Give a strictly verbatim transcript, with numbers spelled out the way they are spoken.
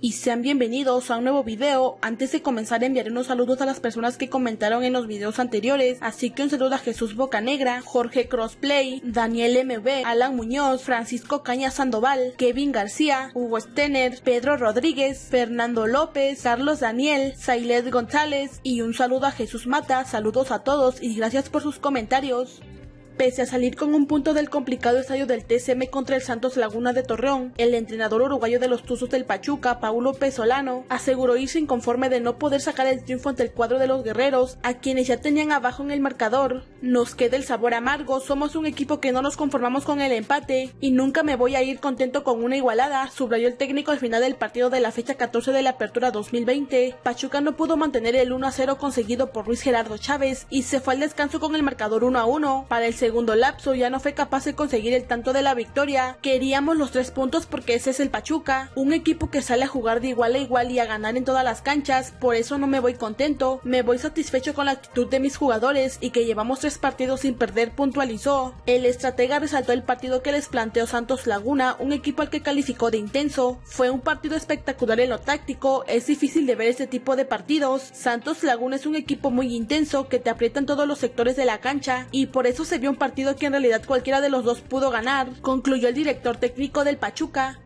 y sean bienvenidos a un nuevo video. Antes de comenzar enviaré unos saludos a las personas que comentaron en los videos anteriores, así que un saludo a Jesús Bocanegra, Jorge Crossplay, Daniel M B, Alan Muñoz, Francisco Caña Sandoval, Kevin García, Hugo Stener, Pedro Rodríguez, Fernando López, Carlos Daniel, Sailet González y un saludo a Jesús Mata. Saludos a todos y gracias por sus comentarios. Pese a salir con un punto del complicado estadio del T C M contra el Santos Laguna de Torreón, el entrenador uruguayo de los Tuzos del Pachuca, Paulo Pesolano, aseguró irse inconforme de no poder sacar el triunfo ante el cuadro de los guerreros, a quienes ya tenían abajo en el marcador. Nos queda el sabor amargo, somos un equipo que no nos conformamos con el empate, y nunca me voy a ir contento con una igualada, subrayó el técnico al final del partido de la fecha catorce de la Apertura dos mil veinte. Pachuca no pudo mantener el uno a cero conseguido por Luis Gerardo Chávez, y se fue al descanso con el marcador uno a uno. Para el segundo lapso ya no fue capaz de conseguir el tanto de la victoria. Queríamos los tres puntos porque ese es el Pachuca, un equipo que sale a jugar de igual a igual y a ganar en todas las canchas. Por eso no me voy contento, me voy satisfecho con la actitud de mis jugadores y que llevamos tres partidos sin perder, puntualizó. El estratega resaltó el partido que les planteó Santos Laguna, un equipo al que calificó de intenso. Fue un partido espectacular en lo táctico, es difícil de ver este tipo de partidos. Santos Laguna es un equipo muy intenso que te aprieta en todos los sectores de la cancha y por eso se vio un partido que en realidad cualquiera de los dos pudo ganar, concluyó el director técnico del Pachuca.